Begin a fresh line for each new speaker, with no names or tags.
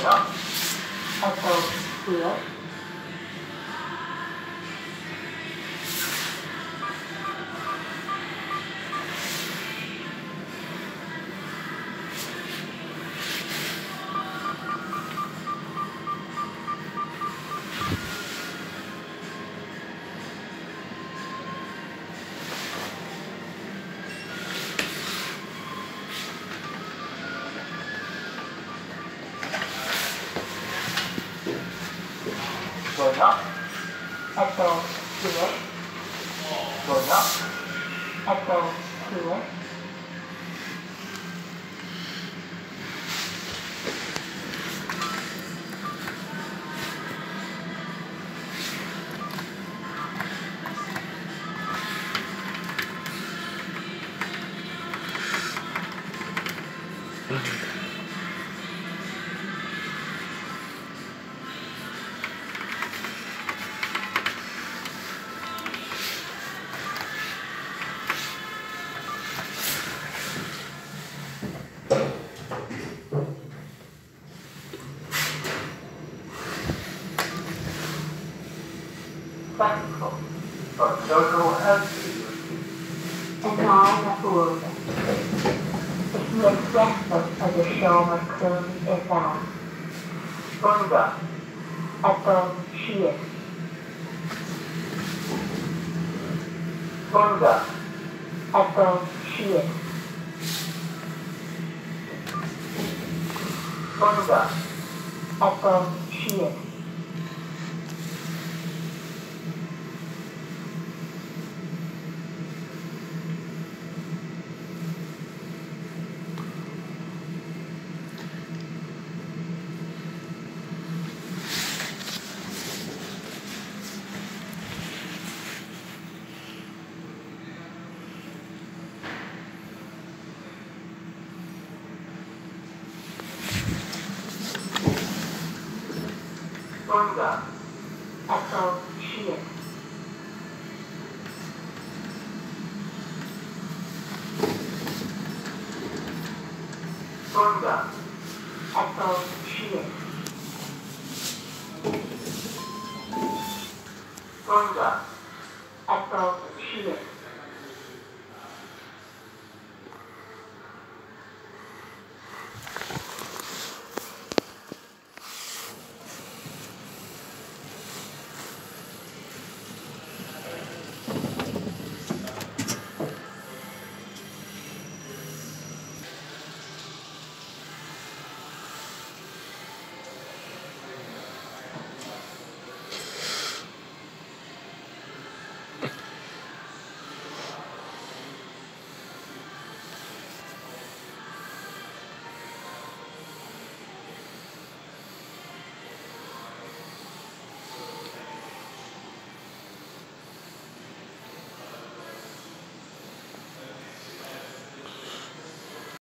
up. Echo here. Going up, echo here. Going up, echo here. Thankful for local health. Enorme ord. Ich mir släpper för det som kung är värd. Bunda. Echo here. Bunda. Echo here. Bunda. Echo here. Bunda. Echo here. Bunda. Echo here. Bunda. Echo here.